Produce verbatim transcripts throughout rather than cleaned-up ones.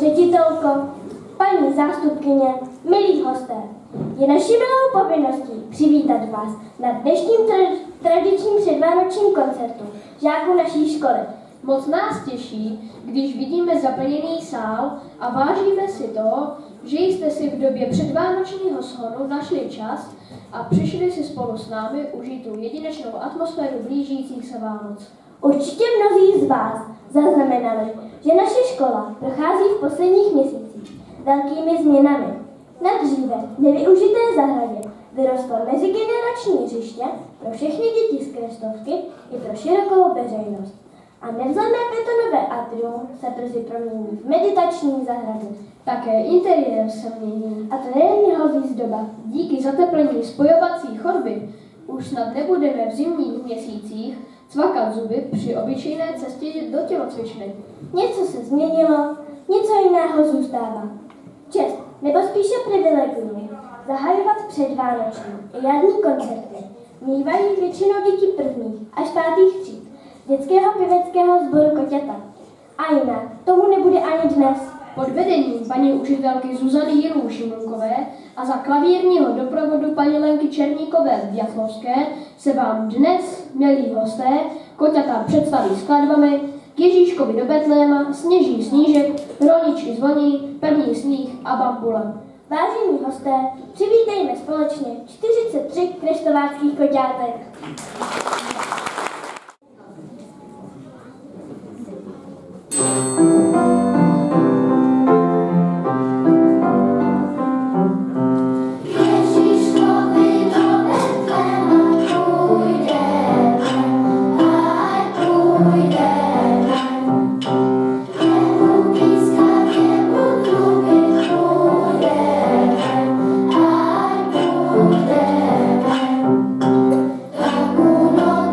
ředitelko, paní zástupkyně, milí hosté, je naší milou povinností přivítat vás na dnešním tra- tradičním předvánočním koncertu žáků naší školy. Moc nás těší, když vidíme zaplněný sál a vážíme si to, že jste si v době předvánočního shonu našli čas a přišli si spolu s námi užít tu jedinečnou atmosféru blížících se Vánoc. Určitě mnozí z vás zaznamenali, že naše škola prochází v posledních měsících velkými změnami. Na dříve nevyužité zahradě vyrostlo mezigenerační hřiště pro všechny děti z Krestovky i pro širokou veřejnost. A nevzhledné betonové atrium se brzy promění v meditační zahradu. Také interiér se mění. A to nejen jeho výzdoba. Díky zateplení spojovací chodby už snad nebudeme v zimních měsících cvakat zuby při obyčejné cestě do tělocvičny. Něco se změnilo, něco jiného zůstává. Čest, nebo spíše privilegium, zahajovat předvánoční i jarní koncerty mívají většinou děti prvních až pátých tříd dětského pěveckého sboru Koťata. A jinak tomu nebude ani dnes. Pod vedením paní učitelky Zuzany Jirů Šimunkové a za klavírního doprovodu paní Lenky Černíkové z Bětlovské se vám dnes, milí hosté, Koťata představí skladbami K Ježíškovi do Betléma, Sněží snížek, Rolničky zvoní, První sníh a Bambule. Vážení hosté, přivítejme společně čtyřicet tři krestováckých koťátek. Uno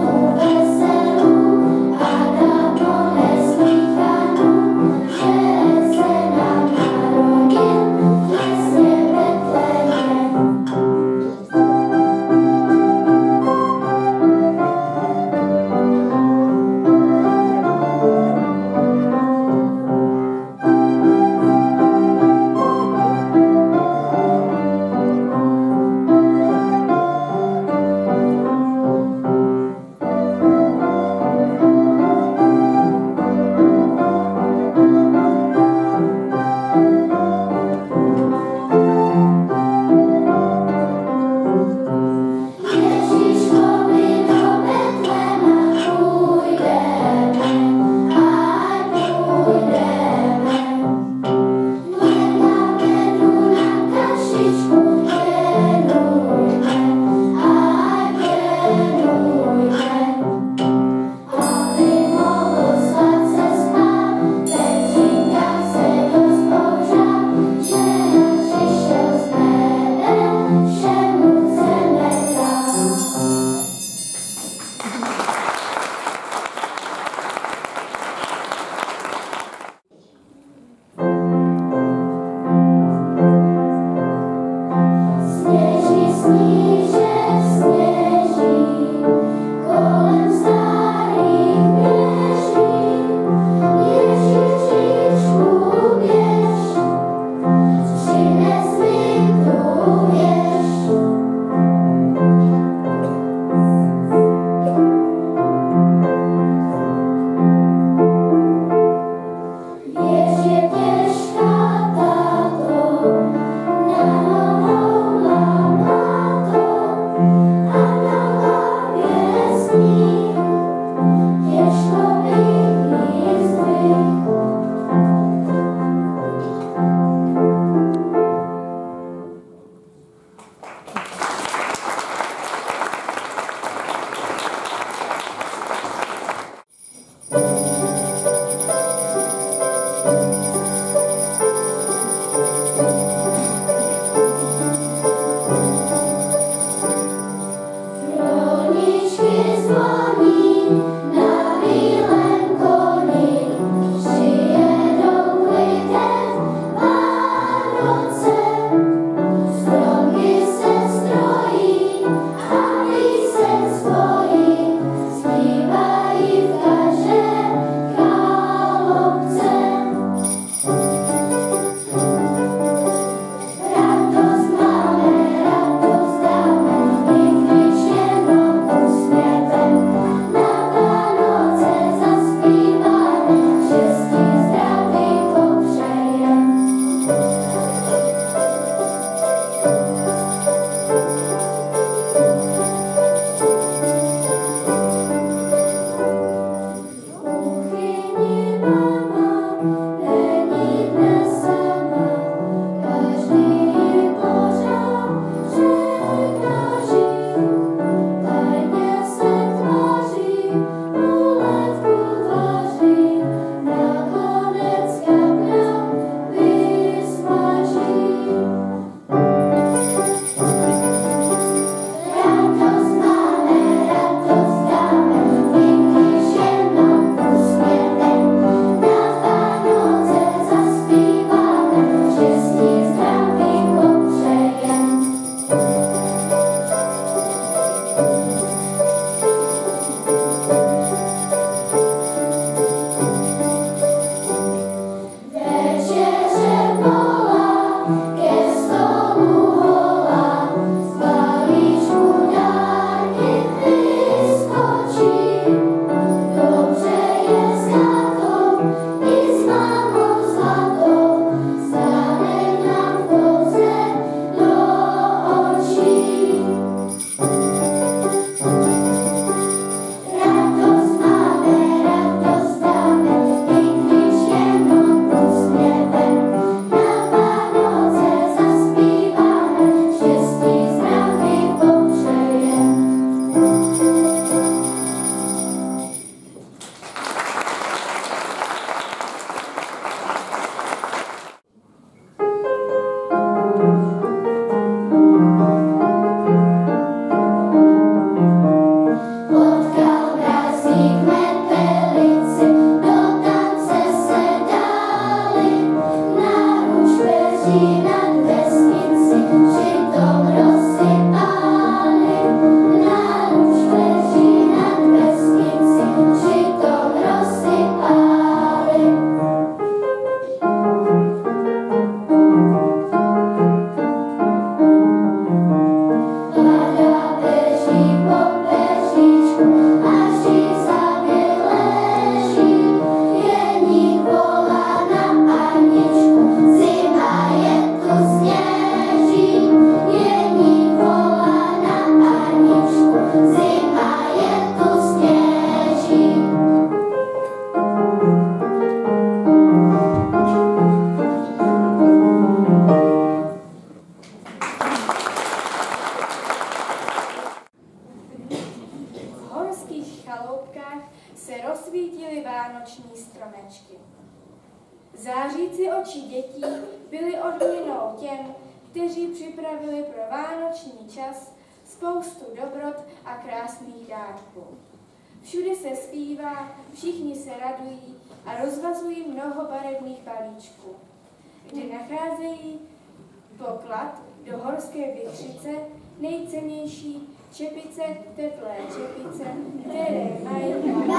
Zářící oči dětí byly odměnou těm, kteří připravili pro vánoční čas spoustu dobrot a krásných dárků. Všude se zpívá, všichni se radují a rozvazují mnoho barevných balíčků, kde nacházejí poklad do horské vichřice, nejcennější čepice, teplé čepice, které mají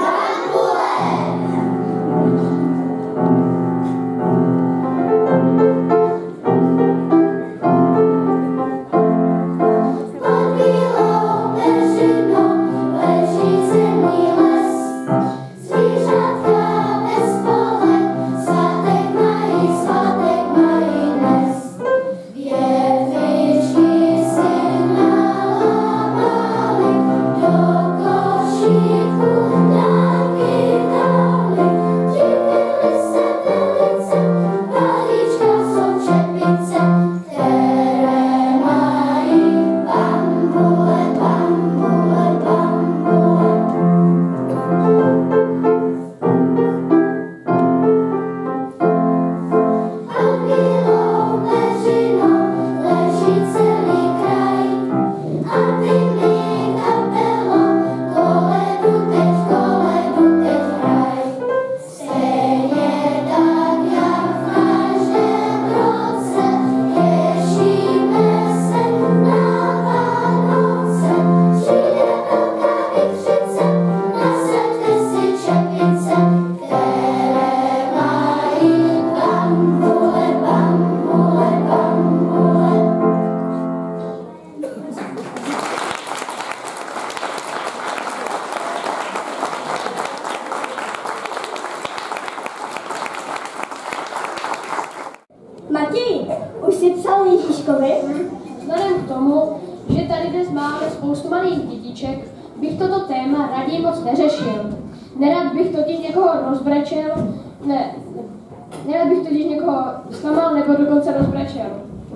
Matěj, už jsi psal Ježíškovi? Vzhledem k tomu, že tady dnes máme spoustu malých dětiček, bych toto téma raději moc neřešil. Nerad bych totiž někoho rozbrečel, ne, nerad bych totiž někoho zklamal nebo dokonce rozbrečel.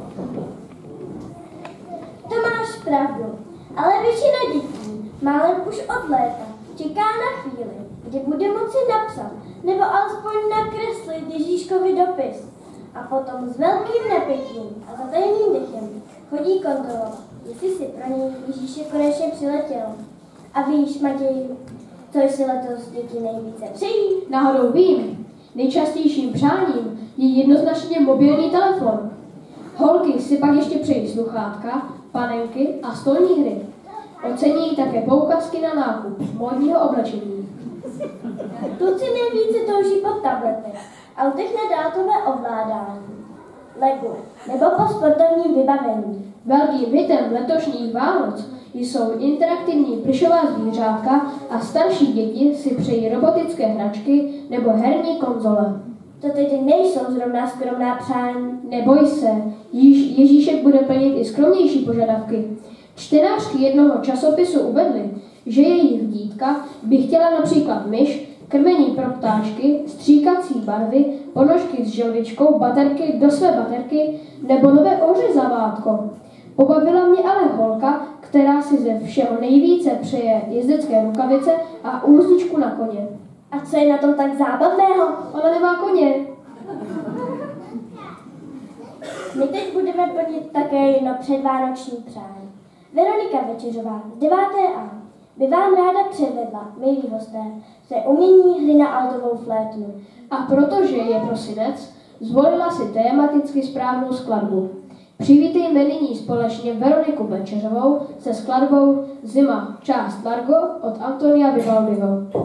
To máš pravdu, ale většina dětí málem už od léta čeká na chvíli, kdy bude moci napsat nebo alespoň nakreslit Ježíškovi dopis. A potom s velkým napětím a zatajeným dechem chodí kontrolovat, jestli si pro něj Ježíšek konečně přiletěl. A víš, Matěj, co si letos děti nejvíce přejí? Náhodou vím. Nejčastějším přáním je jednoznačně mobilní telefon. Holky si pak ještě přejí sluchátka, panenky a stolní hry. Ocení také poukazky na nákup módního oblečení. Kluci nejvíce touží po tabletech, autech na dálkové ovládání, Legu nebo po sportovním vybavení. Velkým hitem letošních Vánoc jsou interaktivní plyšová zvířátka a starší děti si přejí robotické hračky nebo herní konzole. To tedy nejsou zrovna skromná přání. Neboj se, Jež, Ježíšek bude plnit i skromnější požadavky. Čtenářky jednoho časopisu uvedly, že jejich dítka by chtěla například myš, krmení pro ptáčky, stříkací barvy, ponožky s želvičkou, baterky do své baterky nebo nové ořezavátko. Pobavila mě ale holka, která si ze všeho nejvíce přeje jezdecké rukavice a úzničku na koně. A co je na tom tak zábavného? Ona nemá koně. My teď budeme plnit také jedno předvánoční přání. Veronika Večeřová z deváté A by vám ráda předvedla, milí hosté, své umění hry na altovou flétnu. A protože je prosinec, zvolila si tematicky správnou skladbu. Přivítejme nyní společně Veroniku Večeřovou se skladbou Zima, část Largo od Antonia Vivaldiho.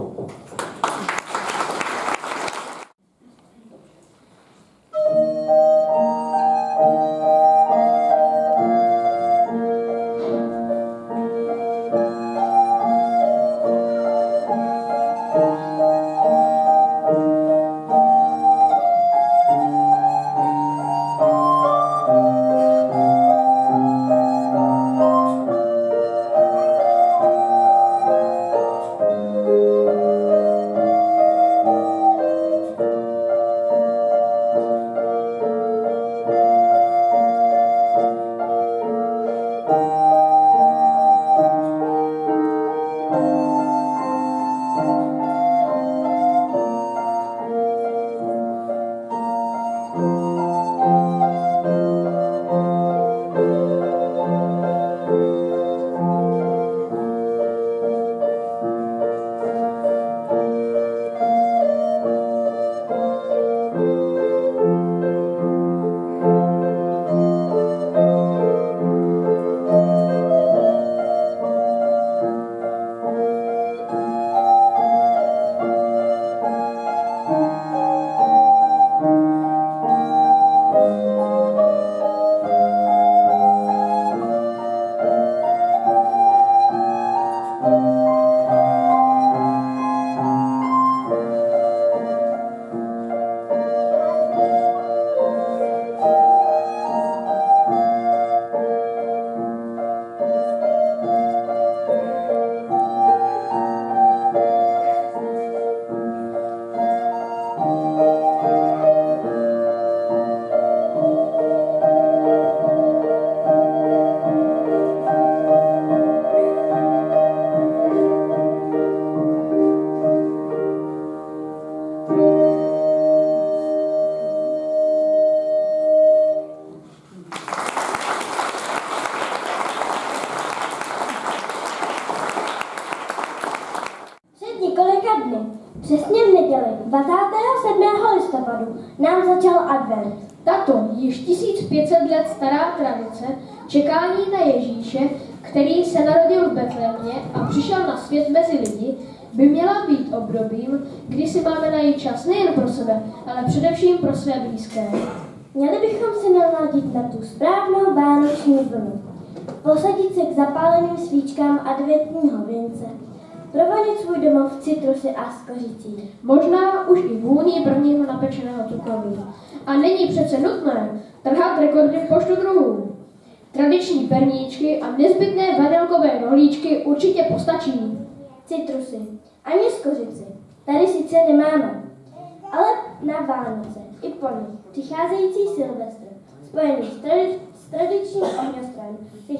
Přesně v neděli dvacátého sedmého listopadu nám začal advent. Tato již tisíc pět set let stará tradice čekání na Ježíše, který se narodil v Betlémě a přišel na svět mezi lidi, by měla být obdobím, kdy si máme najít čas nejen pro sebe, ale především pro své blízké. Měli bychom se naladit na tu správnou vánoční vlnu, posadit se k zapáleným svíčkám adventního věnce, provonit svůj domov citrusy a skořicí. Možná už i vůní prvního napečeného cukroví. A není přece nutné trhat rekordy v počtu druhů. Tradiční perníčky a nezbytné vanilkové rohlíčky určitě postačí. Citrusy, ani skořici, tady sice nemáme, ale na Vánoce i po nich přicházející Silvestr, spojený s, tradi- s tradičním ohňostrojem,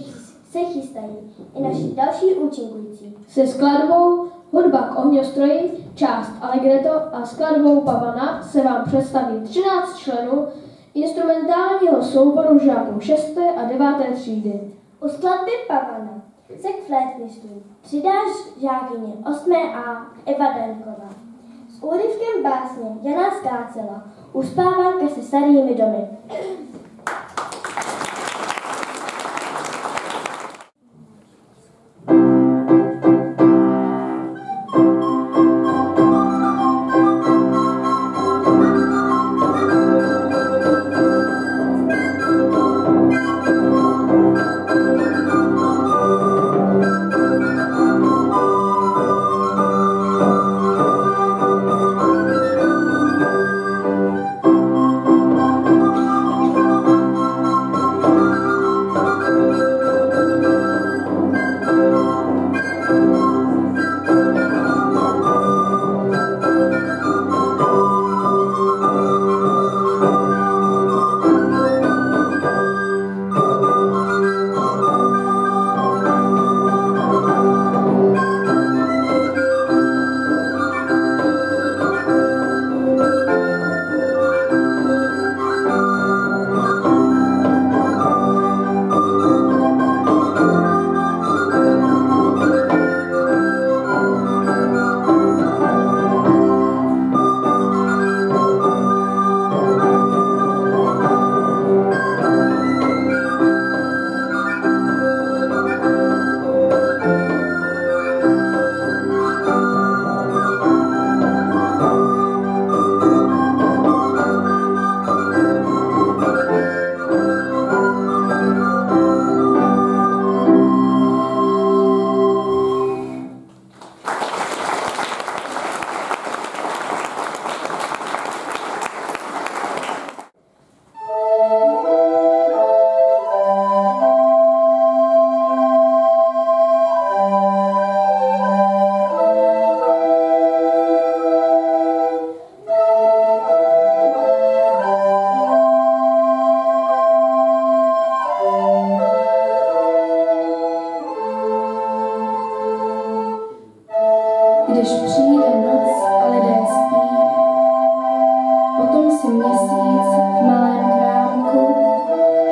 se chystají i naši další účinkující. Se skladbou Hudba k ohňostroji, část Allegretto a skladbou Pavana se vám představí třináct členů instrumentálního souboru žáků šesté a deváté třídy. U skladby Pavana se k flétnistům přidá žákyně osmé A Eva Daňková. S úryvkem básně Jana Skácela Uspávanka se starými domy.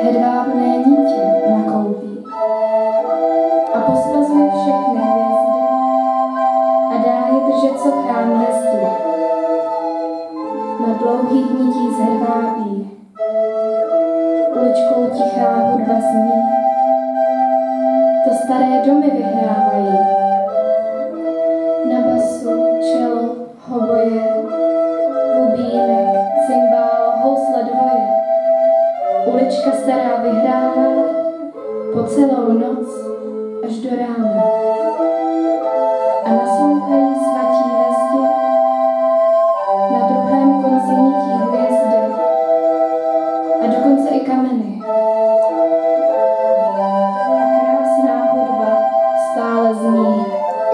hedvábné nítě nakoupí a posvazuje všechny hvězdy a dá je držet, co chrání zdi. Na dlouhých nitích z hedvábí uličkou tichá hudba zní. To staré domy vyhrávají na basu, čelo, hoboje, bubínek, cymbál, housle dvoje. Ulička stará vyhrála po celou noc až do rána a naslouchají svatí ve zdi na druhém konci nití hvězdy a dokonce i kameny. A krásná hudba stále zní.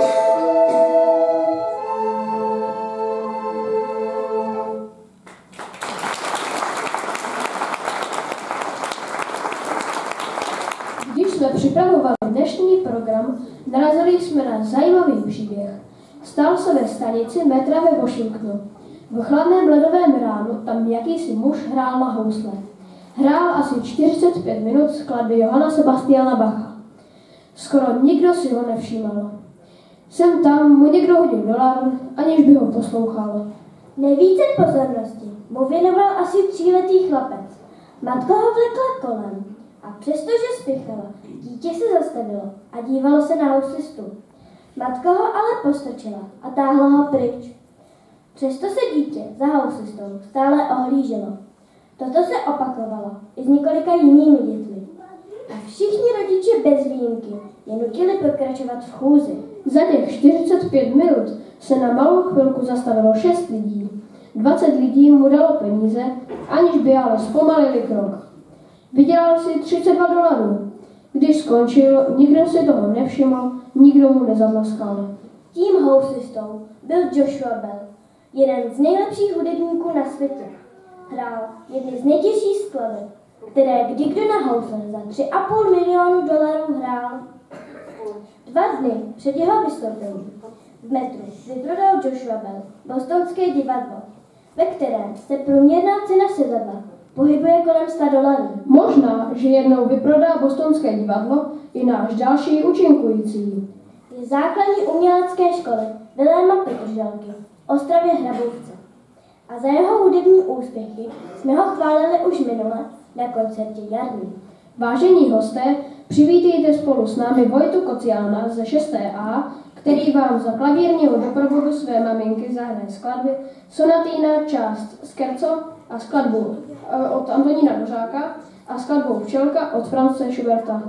Když jsme připravovali dnešní program, narazili jsme na zajímavý příběh. Stal se ve stanici metra ve Washingtonu. V chladném ledovém ránu tam jakýsi muž hrál na housle. Hrál asi čtyřicet pět minut skladby Johanna Sebastiana Bacha. Skoro nikdo si ho nevšímal. Sem tam mu někdo hodil dolar, aniž by ho poslouchal. Nejvíce pozornosti mu věnoval asi tříletý chlapec. Matka ho vlekla kolem a přestože spěchala, dítě se zastavilo a dívalo se na houslistu. Matka ho ale postrčila a táhla ho pryč. Přesto se dítě za houslistou stále ohlíželo. Toto se opakovalo i s několika jinými dětmi. A všichni rodiče bez výjimky je nutili pokračovat v chůzi. Za těch čtyřicet pět minut se na malou chvilku zastavilo šest lidí. dvacet lidí mu dalo peníze, aniž by ale zpomalili krok. Vydělal si třicet dva dolarů. Když skončil, nikdo si toho nevšiml, nikdo mu nezadlaskal. Tím houslistou byl Joshua Bell, jeden z nejlepších hudebníků na světě. Hrál jedny z nejtěžších skladeb, které kdy kdo na housle za tři a půl milionu dolarů hrál. Dva dny před jeho vystoupením v metru vyprodal Joshua Bell bostonské divadlo, ve kterém se průměrná cena sedadla pohybuje kolem sta dolarů. Možná, že jednou vyprodá bostonské divadlo i náš další účinkující. Je základní umělecké školy Viléma Petržalky v Ostravě Hrabovce. A za jeho hudební úspěchy jsme ho chválili už minule na koncertě Jarní. Vážení hosté, přivítejte spolu s námi Vojtu Kociána ze šesté A, který vám za klavírního doprovodu své maminky zahraje skladby Sonatína část Scherzo a skladbu od Antonína Dvořáka a skladbu Včelka od Franze Schuberta.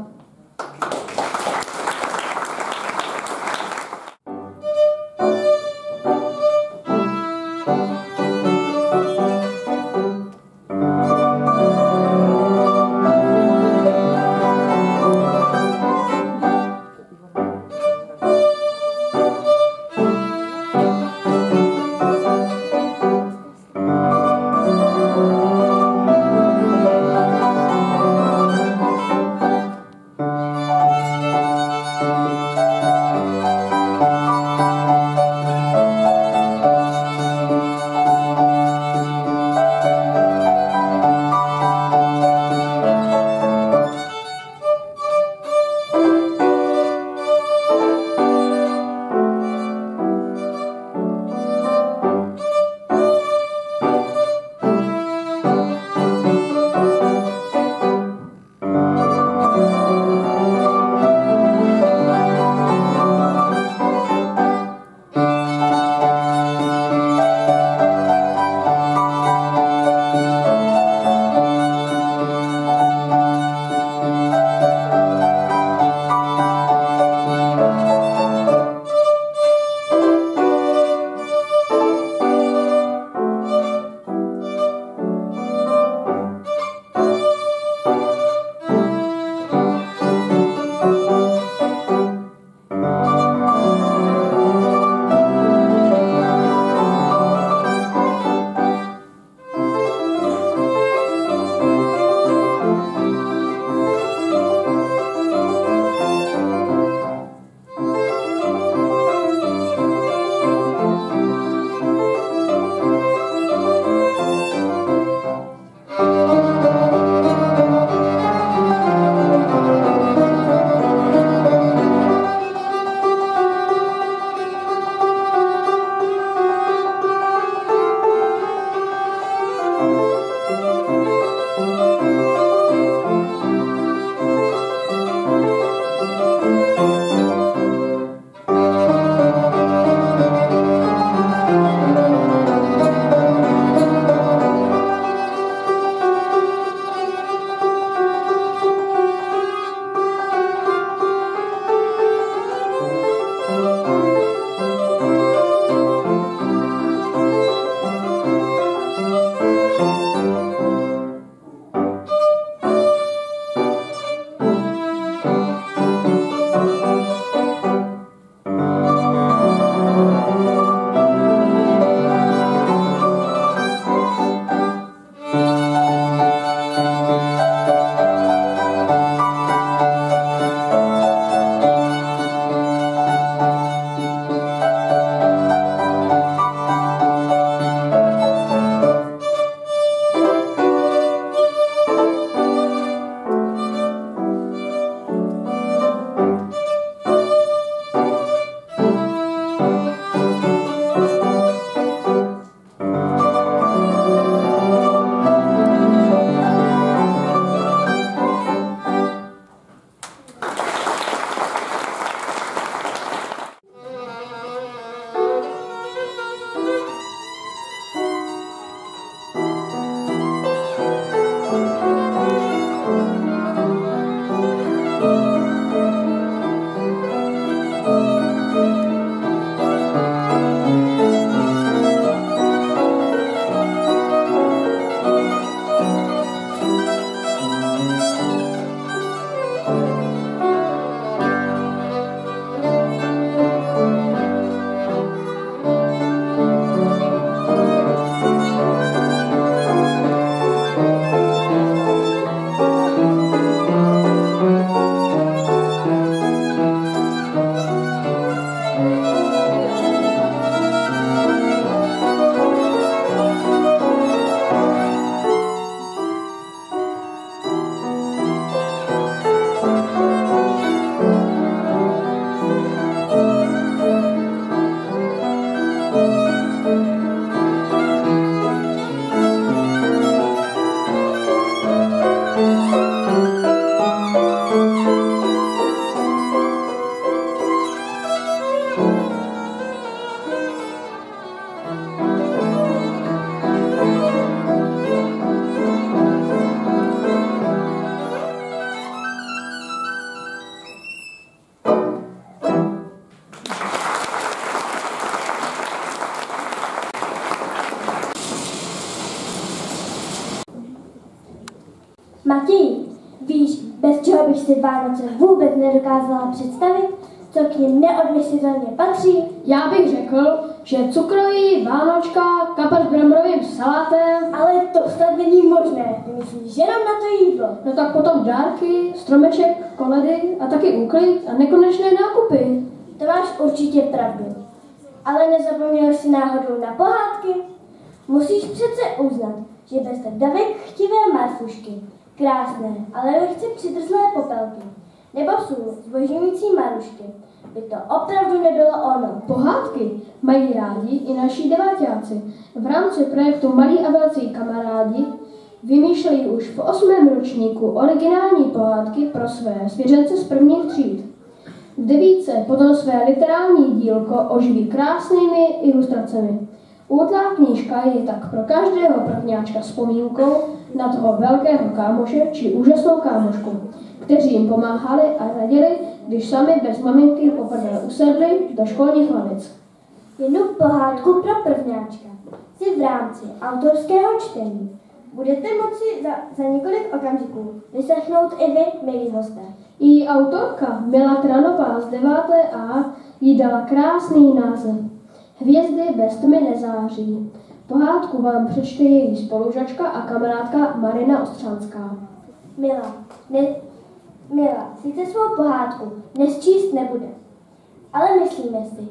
Víš, bez čeho bych si Vánoce vůbec nedokázala představit, co k nim neodmyslitelně patří? Já bych řekl, že cukroví, vánočka, kapat s bramborovým salátem. Ale to snad není možné, ty myslíš jenom na to jídlo. No tak potom dárky, stromeček, koledy a taky úklid a nekonečné nákupy. To máš určitě pravdu. Ale nezapomněl jsi náhodou na pohádky? Musíš přece uznat, že bez tak davek chtivé Marfušky, krásné, ale lehce přidrzlé popelky, nebo sůl zbožňující Marušky, by to opravdu nebylo ono. Pohádky mají rádi i naši deváťáci. V rámci projektu Malí a velcí kamarádi vymýšlejí už v osmém ročníku originální pohádky pro své svěřence z prvních tříd. V devítce potom své literární dílko oživí krásnými ilustracemi. Útlá knížka je tak pro každého prvňáčka vzpomínkou na toho velkého kámoše či úžasnou kámošku, kteří jim pomáhali a radili, když sami bez maminky poprvé usedli do školních lavic. Jednu pohádku pro prvňáčka si v rámci autorského čtení budete moci za, za několik okamžiků vyslechnout i vy, milí hosté. Její autorka Mila Tranová z deváté A jí dala krásný název Hvězdy bez tmy nezáří. Pohádku vám přečte její spolužačka a kamarádka Marina Ostřánská. Mila, ne, Mila, sice svou pohádku dnes číst nebude, ale myslíme si,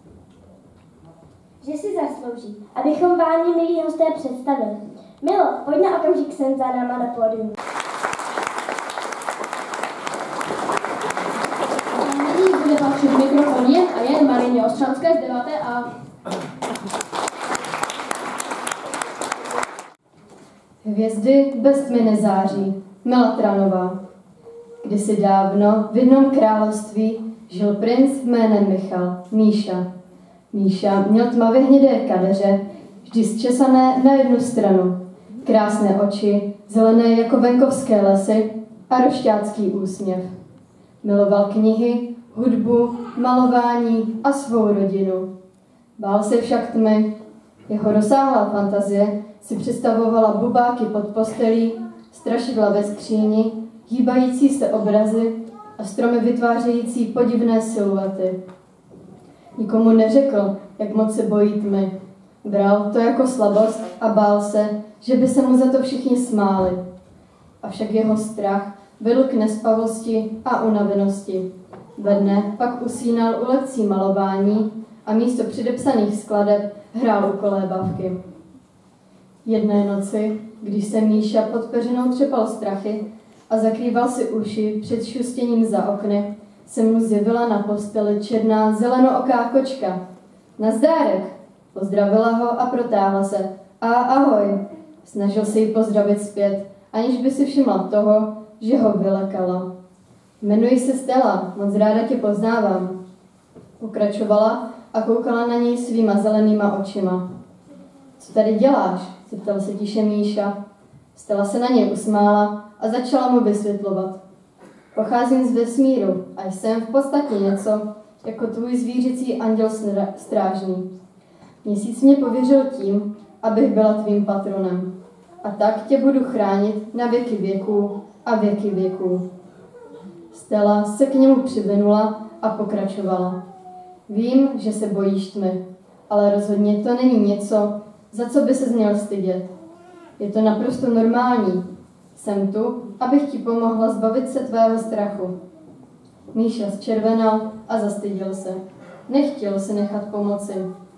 že si zaslouží, abychom vám ji, milí hosté, představili. Milo, pojď na okamžik sem za náma na pódium. Nyní bude patřit mikrofon jen a jen Marině Ostřánské z deváté A. Hvězdy bez tmy nezáří. Mila Tranová. Kdysi dávno v jednom království žil princ jménem Michal, Míša. Míša měl tmavě hnědé kadeře, vždy zčesané na jednu stranu, krásné oči, zelené jako venkovské lesy a rošťácký úsměv. Miloval knihy, hudbu, malování a svou rodinu. Bál se však tmy. Jeho rozsáhlá fantazie si představovala bubáky pod postelí, strašidla ve skříni, hýbající se obrazy a stromy vytvářející podivné siluety. Nikomu neřekl, jak moc se bojí tmy. Bral to jako slabost a bál se, že by se mu za to všichni smáli. Avšak jeho strach vedl k nespavosti a unavenosti. Ve dne pak usínal u lekcí malování a místo předepsaných skladeb hrál u kolébavky. Jedné noci, když se Míša pod peřinou třepal strachy a zakrýval si uši před šustěním za okny, se mu zjevila na posteli černá zelenooká kočka. Nazdárek, pozdravila ho a protáhla se. A ahoj, snažil se jí pozdravit zpět, aniž by si všimla toho, že ho vylekala. Jmenuji se Stella, moc ráda tě poznávám. Pokračovala a koukala na něj svýma zelenýma očima. Co tady děláš? Zeptal se tiše Míša. Stella se na něj usmála a začala mu vysvětlovat. Pocházím z vesmíru a jsem v podstatě něco jako tvůj zvířecí anděl strážný. Měsíc mě pověřil tím, abych byla tvým patronem. A tak tě budu chránit na věky věků a věky věků. Stella se k němu přivinula a pokračovala. Vím, že se bojíš tmy, ale rozhodně to není něco, za co by ses měl stydět. Je to naprosto normální. Jsem tu, abych ti pomohla zbavit se tvého strachu. Míša zčervenal a zastyděl se. Nechtěl se nechat pomoci.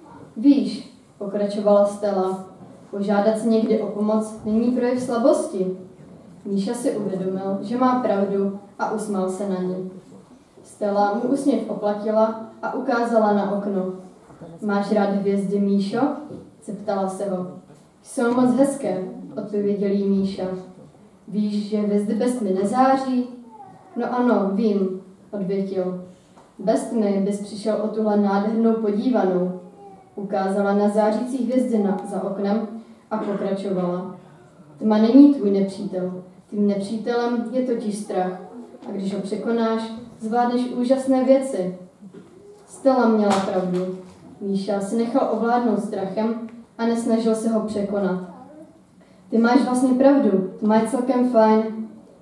Víš, pokračovala Stella, požádat si někdy o pomoc není projev slabosti. Míša si uvědomil, že má pravdu a usmál se na ní. Stella mu úsměv oplatila a ukázala na okno. Máš rád hvězdy, Míšo? Zeptala se ho. Jsou moc hezké, odpověděl jí Míša. Víš, že hvězdy bez tmy nezáří? No ano, vím, odvětil. Bez tmy bys přišel o tuhle nádhernou podívanou. Ukázala na zářící hvězdy na, za oknem a pokračovala. Tma není tvůj nepřítel. Tvým nepřítelem je totiž strach. A když ho překonáš, zvládneš úžasné věci. Stella měla pravdu. Míša se nechal ovládnout strachem a nesnažil se ho překonat. Ty máš vlastně pravdu, tma je celkem fajn.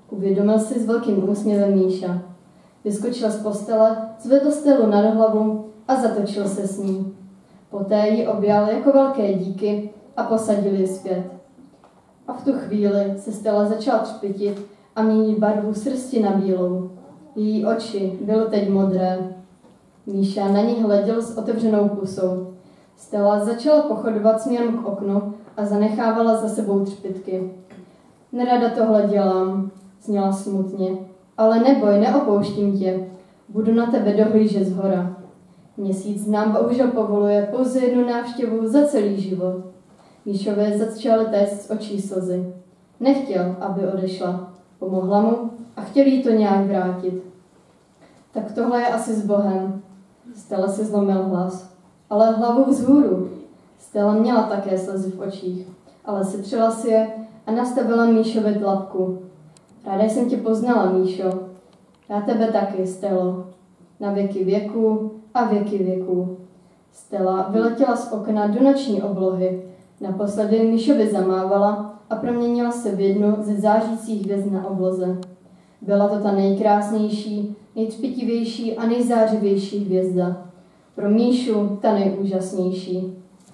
Uvědomil si s velkým úsměvem Míša. Vyskočil z postele, zvedl Stelu nad hlavu a zatočil se s ní. Poté ji objal jako velké díky a posadil ji zpět. A v tu chvíli se Stella začala třpitit a měnit barvu srsti na bílou. Její oči byly teď modré. Míša na ní hleděl s otevřenou pusou. Stella začala pochodovat směrem k oknu a zanechávala za sebou třpytky. Nerada tohle dělám, zněla smutně, ale neboj, neopouštím tě. Budu na tebe dohlížet zhora. Měsíc nám bohužel povoluje pouze jednu návštěvu za celý život. Míšovi začaly téct z očí slzy. Nechtěl, aby odešla. Pomohla mu a chtěl jí to nějak vrátit. Tak tohle je asi s Bohem. Stella si zlomil hlas. Ale hlavu vzhůru. Stella měla také slzy v očích, ale setřela si je a nastavila Míšovi tlapku. Ráda jsem tě poznala, Míšo. Já tebe taky, Stelo. Na věky věků a věky věků. Stella vyletěla z okna do noční oblohy. Naposledy Míšovi zamávala a proměnila se v jednu ze zářících hvězd na obloze. Byla to ta nejkrásnější, nejtřpitivější a nejzářivější hvězda. Pro Míšu ta nejúžasnější.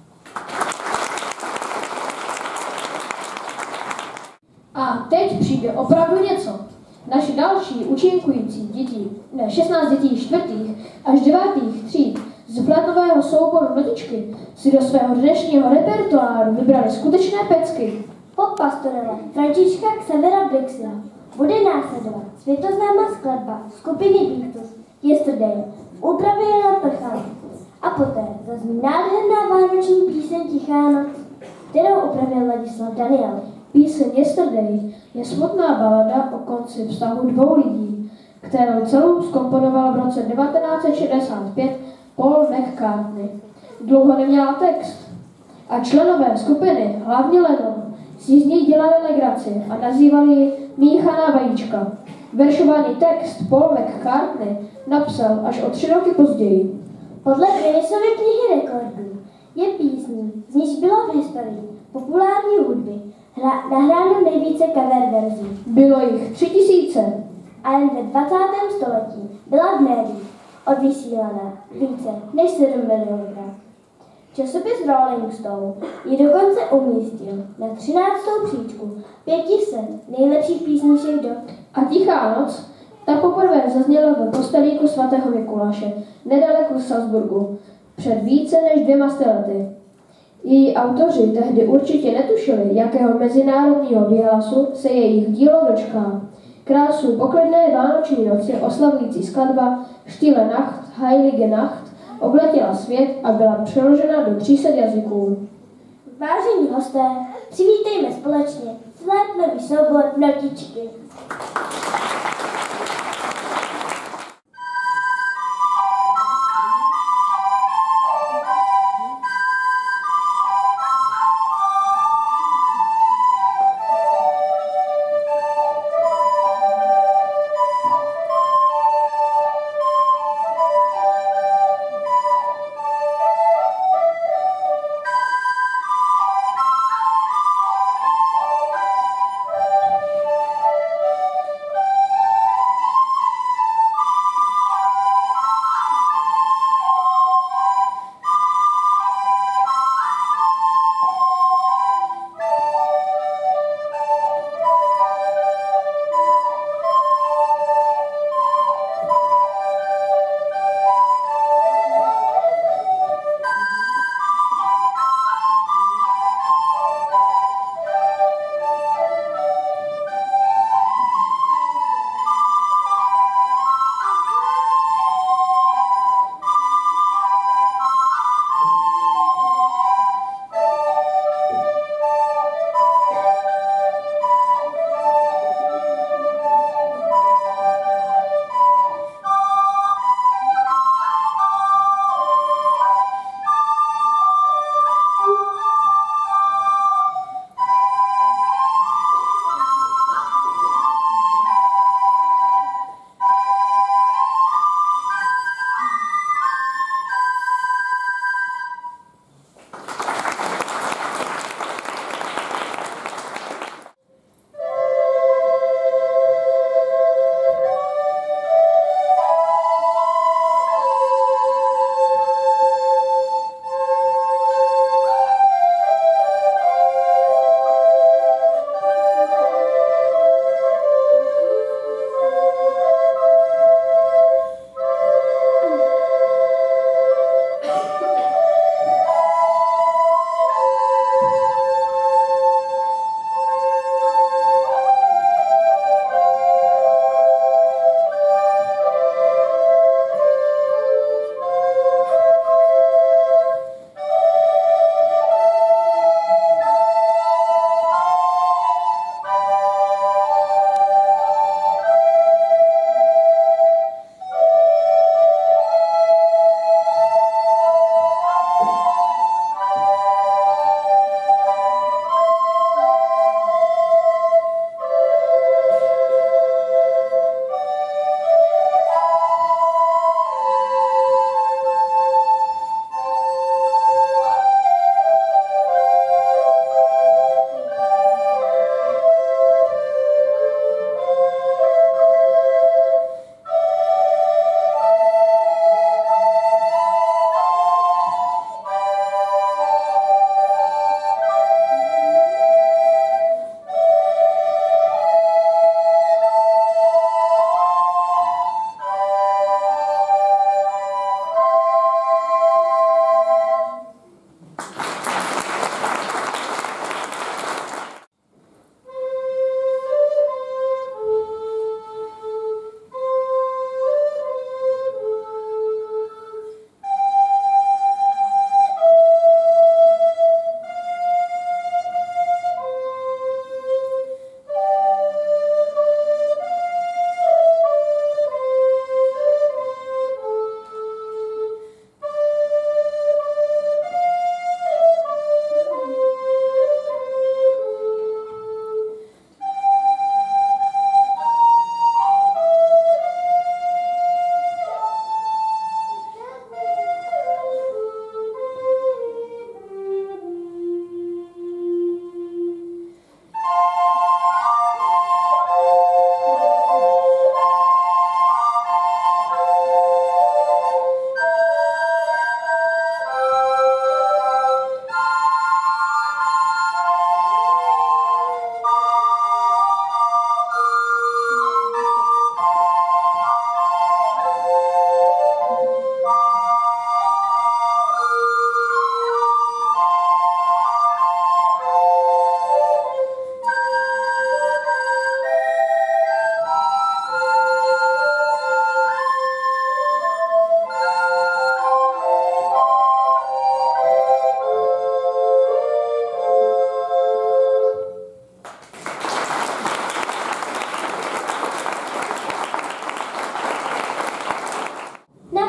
A teď přijde opravdu něco. Naše další účinkující děti, ne šestnáct dětí čtvrtých až devátých tříd z flétnového souboru Notičky si do svého dnešního repertoáru vybrali skutečné pecky. Po pastorele Františka Xavera Blixia bude následovat světoznámá skladba skupiny Beatles Yesterday v úpravě Jana Prchala. A poté zazní nádherná vánoční píseň Tichá noc, kterou upravil Ladislav Daniel. Píseň Yesterday je smutná balada o konci vztahu dvou lidí, kterou celou zkomponoval v roce devatenáct set šedesát pět Paul McCartney. Dlouho neměla text a členové skupiny, hlavně Lennon, si z ní dělali legraci a nazývali ji míchaná vajíčka. Veršovaný text Paul McCartney napsal až o tři roky později. Podle Guinnessovy knihy rekordů je písní, z níž bylo v historii populární hudby hra, nahráno nejvíce cover verzí. Bylo jich tři tisíce. A jen ve dvacátém století byla v médiích odvysílaná více než sedm milionů. Časopis Rolling Stone ji dokonce umístil na třináctou příčku pěti set nejlepších písniček dob. A Tichá noc, ta poprvé zazněla ve kostelíku svatého Mikuláše, nedaleko Salzburgu, před více než dvěma lety. Její autoři tehdy určitě netušili, jakého mezinárodního výhlasu se jejich dílo dočká. Krásu poklidné vánoční noci oslavující skladba Stille Nacht, Heilige Nacht obletěla svět a byla přeložena do tří set jazyků. Vážení hosté, přivítejme společně flétnový soubor Notičky.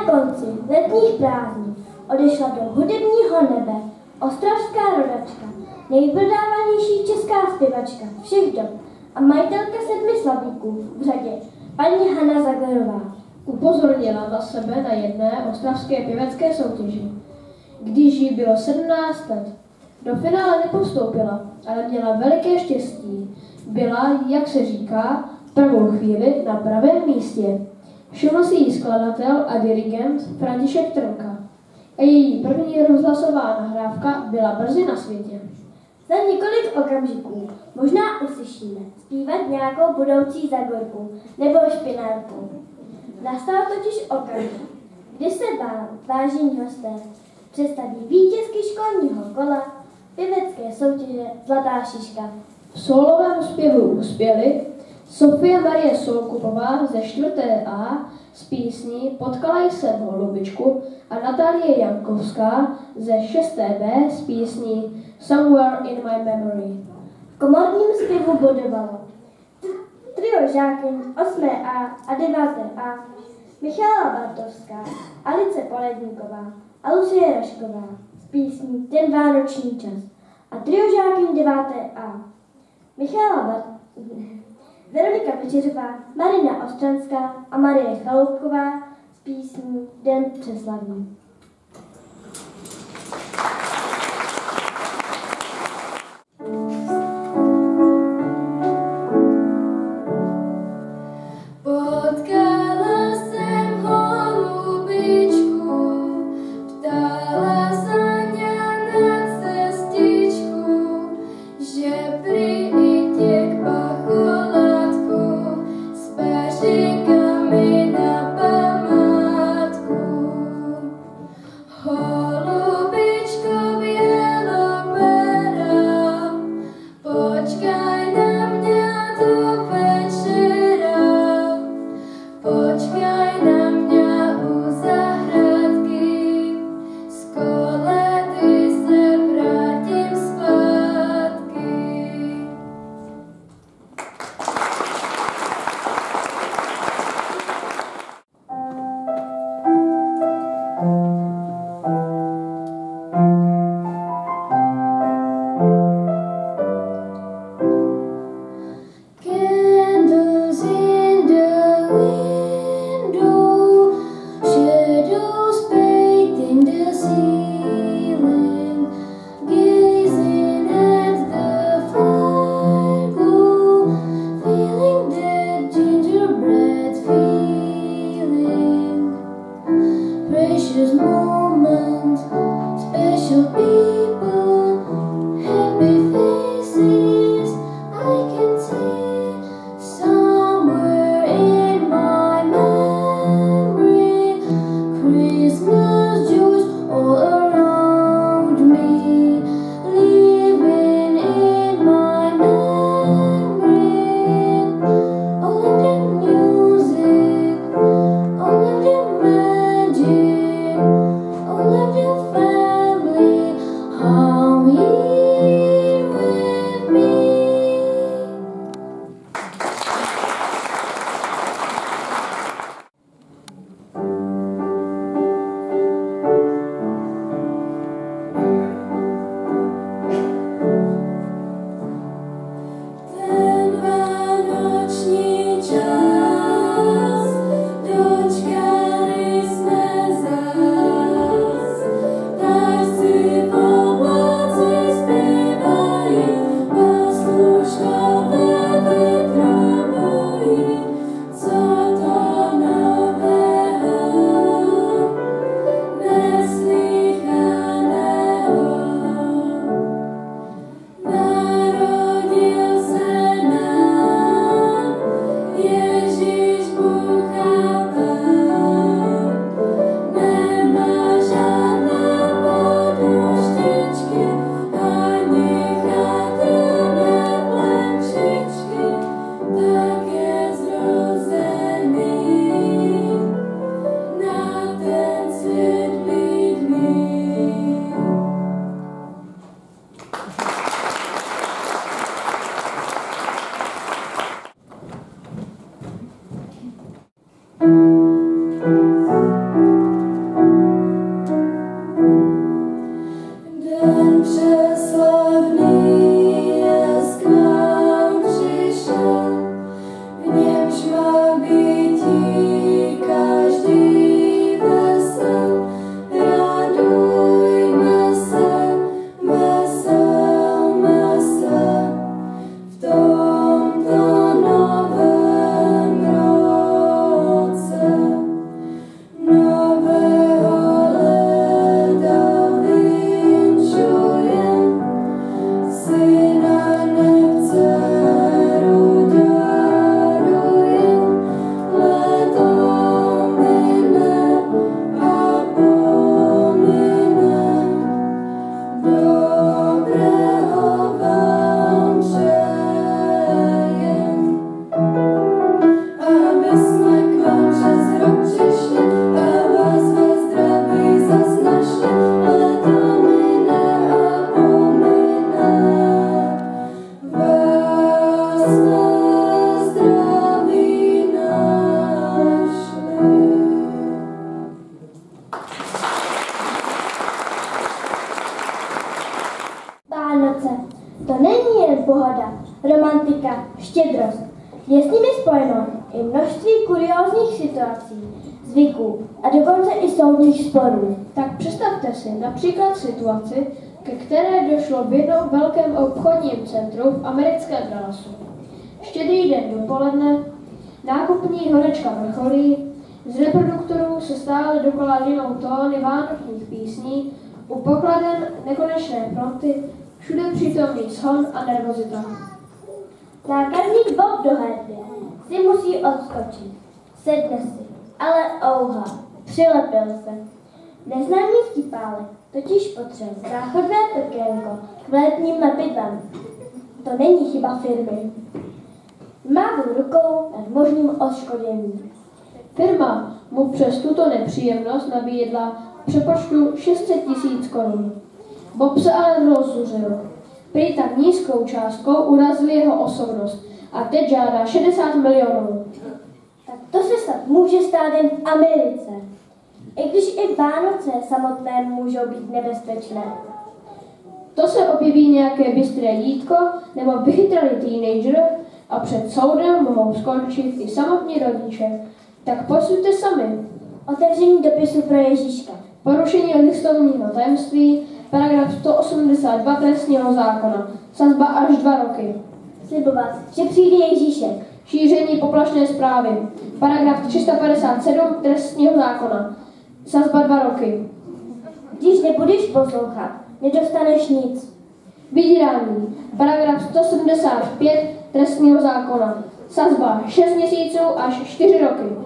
Na konci letních prázdnin odešla do hudebního nebe ostravská rodačka, nejprodávanější česká zpěvačka všech dob a majitelka sedmi slavíků v řadě, paní Hana Zaglerová. Upozornila na sebe na jedné ostravské pěvecké soutěži, když jí bylo sedmnáct let. Do finále nepostoupila, ale měla veliké štěstí. Byla, jak se říká, v pravou chvíli na pravém místě. Všiml si jí skladatel a dirigent František Trnka. A její první rozhlasová nahrávka byla brzy na světě. Za několik okamžiků možná uslyšíme zpívat nějakou budoucí Zagorku nebo Špinárku. Nastal totiž okamžik, kdy se vám, vážení hosté, představí vítězky školního kola pěvecké soutěže Zlatá šiška. V sólovém zpěvu uspěli Sofie Marie Soukupová ze čtvrté A z písní Potkala jsem holubičku a Natálie Jankovská ze šesté B z písní Somewhere in my memory. V komorním zpěvu bodovalo trio žákyň osmé A a deváté A, Michála Bartovská, Alice Poledníková a Lucie Rašková z písní Ten vánoční čas a trio žákyň deváté A, Michála Bartovská, Veronika Večeřová, Marina Ostranská a Marie Chaloupková z písní Den přeslaví. Holubičko kuriózních situací, zvyků a dokonce i soudních sporů. Tak představte si například situaci, ke které došlo v jednom velkém obchodním centru v americkém Dallasu. Štědrý den dopoledne, nákupní horečka vrcholí, z reproduktorů se stále dokola linou tóny vánočních písní, u pokladen nekonečné fronty, všude přítomný shon a nervozita. Zákazník Bob Doherty si musí odskočit. Sedne si, ale ouha, přilepil se. Neznámý vtipálek totiž potřebuje záchodné prkénko k letním lepidlem. To není chyba firmy. Mávl rukou nad možným odškodněním. Firma mu přes tuto nepříjemnost nabídla v přepočtu šest set tisíc korun. Bob se ale rozuřil. Prý tak nízkou částkou urazil jeho osobnost a teď žádá šedesát milionů. Tak to se snad může stát jen v Americe. I když i Vánoce samotné můžou být nebezpečné. To se objeví nějaké bystré dítko nebo vychytralý teenager a před soudem mohou skončit i samotní rodiče. Tak posuďte sami. Otevření dopisu pro Ježíška. Porušení listovního tajemství, paragraf sto osmdesát dva trestního zákona, sazba až dva roky. Slibovat, že přijde Ježíšek. Šíření poplašné zprávy, paragraf tři sta padesát sedm trestního zákona, sazba dva roky. Když nebudeš poslouchat, nedostaneš nic. Vydírání, paragraf sto sedmdesát pět trestního zákona, sazba šest měsíců až čtyři roky.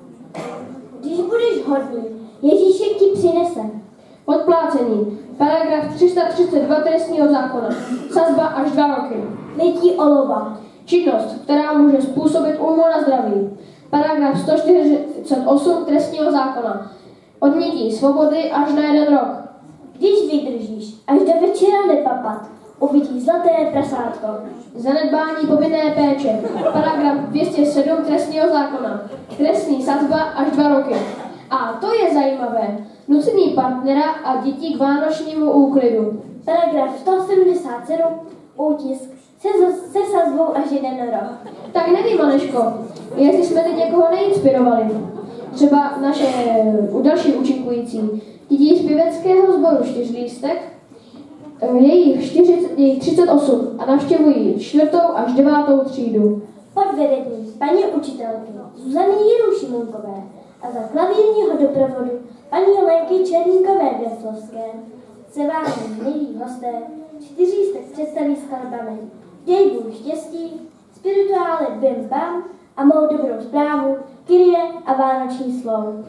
Když budeš hodný, Ježíšek ti přinese. Podplácení, paragraf tři sta třicet dva trestního zákona, sazba až dva roky. Mytí olova. Činnost, která může způsobit újmu na zdraví, paragraf sto čtyřicet osm trestního zákona, odnětí svobody až na jeden rok. Když vydržíš až do večera nepapat, uvidíš zlaté prasátko. Zanedbání povinné péče, paragraf dvě stě sedm trestního zákona, trestní sazba až dva roky. A to je zajímavé, nucení partnera a dětí k vánočnímu úklidu. Paragraf sto sedmdesát sedm, útisk se, se sazbou až jeden rok. Tak nevím, Aneško, jestli jsme teď někoho neinspirovali. Třeba naše další účinkující, děti z pěveckého sboru Čtyřlístek, jejich, jejich třicet osm a navštěvují čtvrtou až devátou třídu. Pod vedením paní učitelky Zuzany Jirušimunkové a za klavírního doprovodu paní Lenky Černíkové Věslovské se vám, milí hosté, Čtyřlístek představí skladbami Dej Bůh štěstí, spirituále Bim Bam a mou dobrou zprávu, Kyrie a vánoční slov.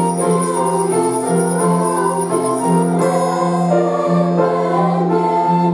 Thank you.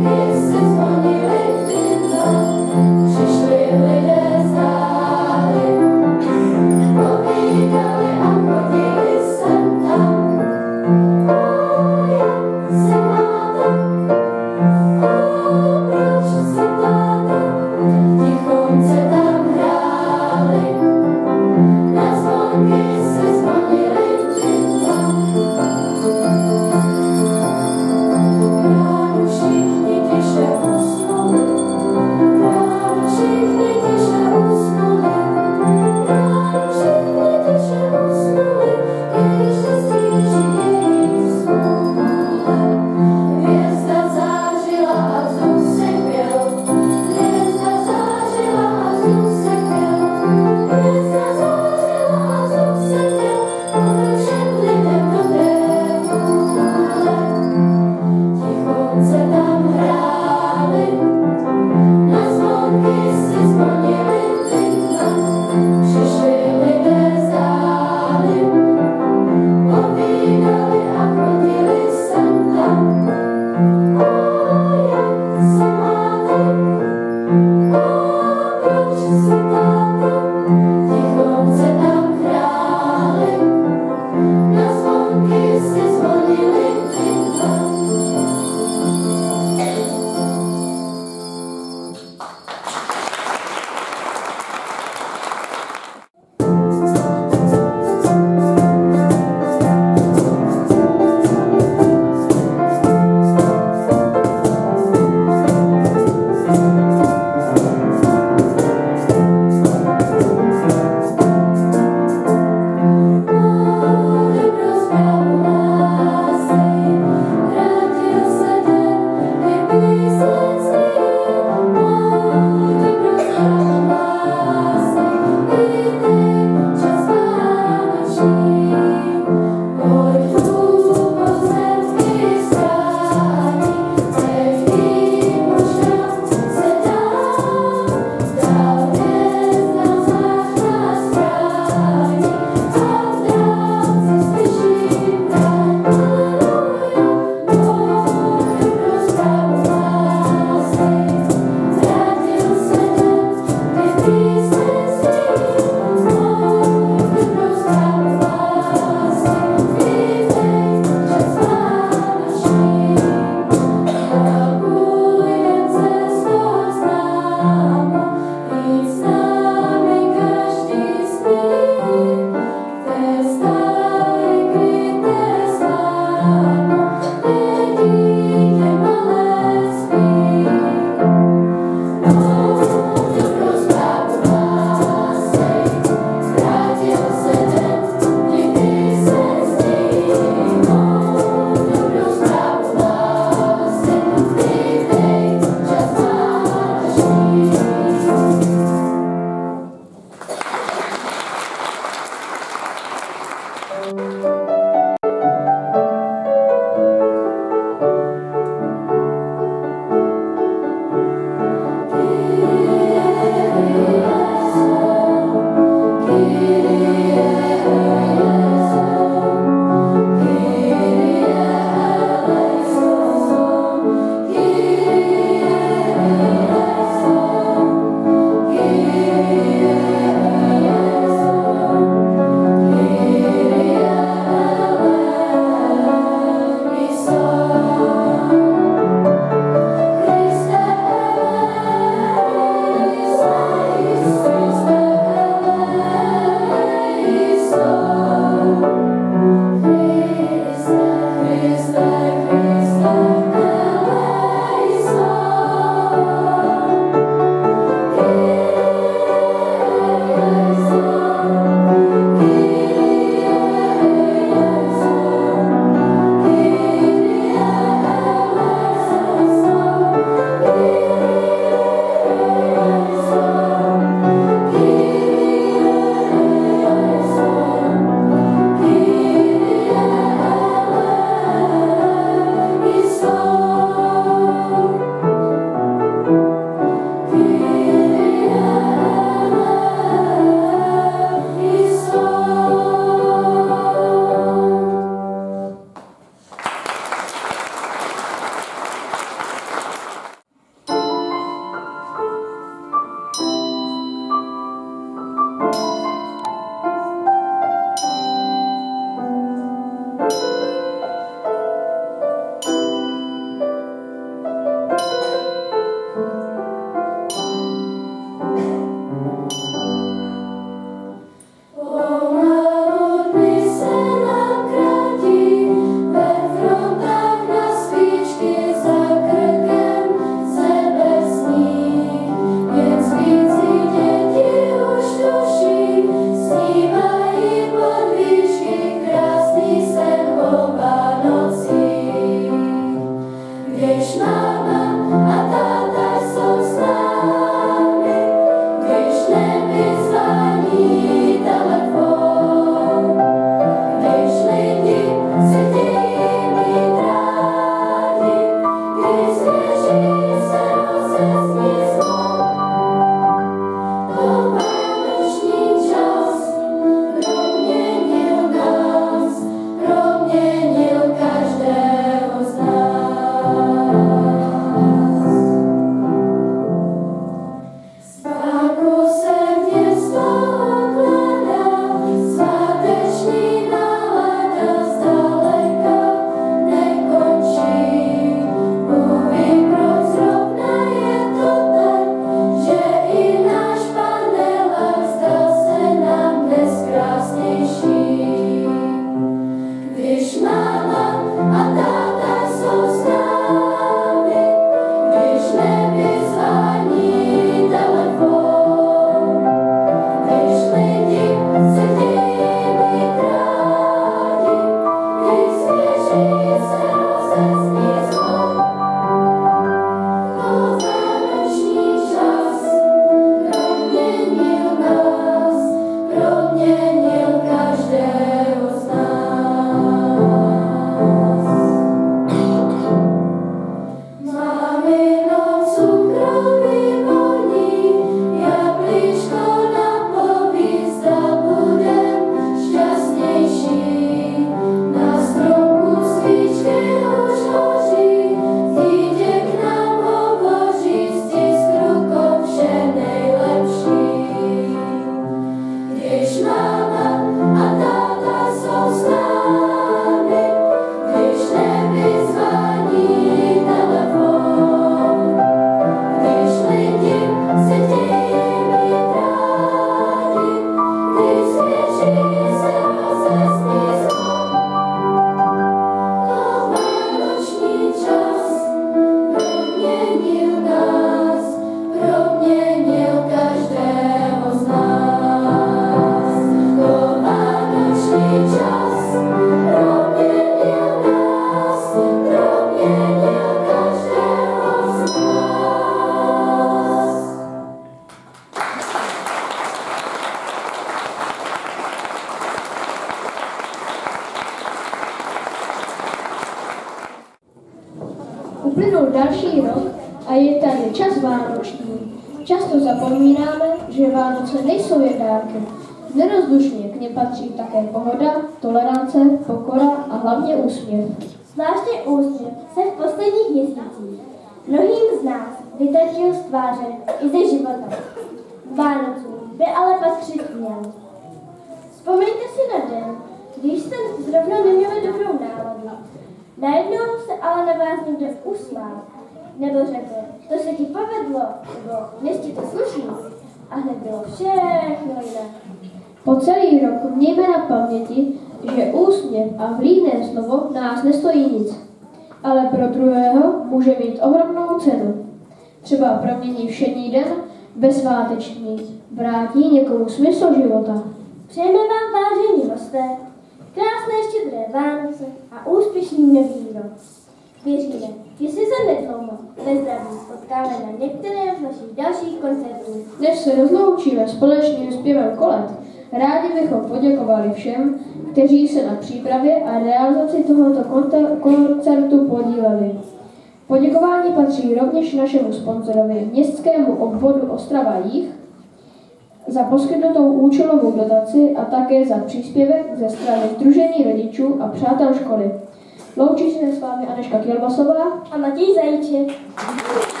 Uplynul další rok a je tady čas vánoční. Často zapomínáme, že Vánoce nejsou jen dárky. Nerozlučně k nim patří také pohoda, tolerance, pokora a hlavně úsměv. Zvláště úsměv se v posledních měsících mnohým z nás vytratil z tváře i ze života. Vánocům by ale patřit měl. Vzpomeňte si na den, když jste zrovna neměli dobrou náladu. Najednou se ale na vás někdo usmál, nebo řekl, to se ti povedlo, nebo dnes ti to sluší. A hned bylo všechno jiné. Po celý rok mějme na paměti, že úsměv a vlídné slovo nás nestojí nic, ale pro druhého může mít ohromnou cenu. Třeba promění všední den bezsváteční, vrátí někomu smysl života. Přejeme vám, vážení hosté, krásné štědré Vánoce a úspěšný nový rok. Věříme, že si za nedlouho ve zdraví potkáme na některém z našich dalších koncertů. Než se rozloučíme společným zpěvem kolet, rádi bychom poděkovali všem, kteří se na přípravě a realizaci tohoto koncertu podíleli. Poděkování patří rovněž našemu sponzorovi, městskému obvodu Ostrava Jih, za poskytnutou účelovou dotaci a také za příspěvek ze strany Sdružení rodičů a přátel školy. Loučí se s vámi Anežka Kielbasová a Matěj Zajíček.